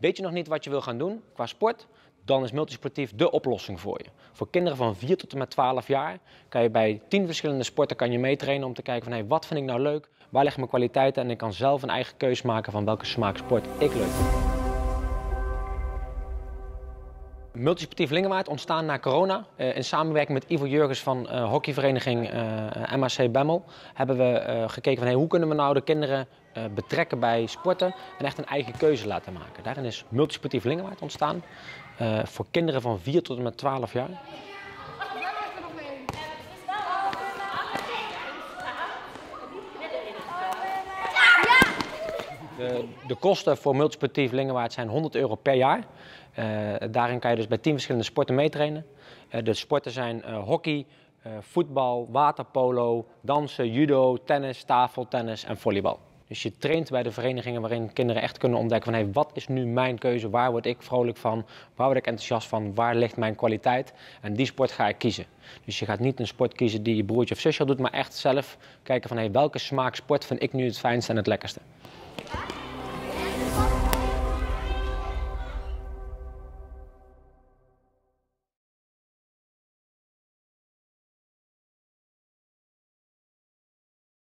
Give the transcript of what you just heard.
Weet je nog niet wat je wil gaan doen qua sport? Dan is multisportief de oplossing voor je. Voor kinderen van 4 tot en met 12 jaar kan je bij 10 verschillende sporten meetrainen om te kijken van wat vind ik nou leuk, waar liggen mijn kwaliteiten en ik kan zelf een eigen keuze maken van welke smaak sport ik leuk vind. Multisportief Lingewaard ontstaan na corona. In samenwerking met Ivo Jurgens van hockeyvereniging MHC Bemmel hebben we gekeken van hoe kunnen we nou de kinderen betrekken bij sporten en echt een eigen keuze laten maken. Daarin is Multisportief Lingewaard ontstaan voor kinderen van 4 tot en met 12 jaar. De kosten voor Multisportief Lingewaard zijn €100 per jaar. Daarin kan je dus bij 10 verschillende sporten meetrainen. De sporten zijn hockey, voetbal, waterpolo, dansen, judo, tennis, tafeltennis en volleybal. Dus je traint bij de verenigingen waarin kinderen echt kunnen ontdekken van wat is nu mijn keuze, waar word ik vrolijk van, waar word ik enthousiast van, waar ligt mijn kwaliteit en die sport ga ik kiezen. Dus je gaat niet een sport kiezen die je broertje of zusje al doet, maar echt zelf kijken van welke smaak sport vind ik nu het fijnste en het lekkerste.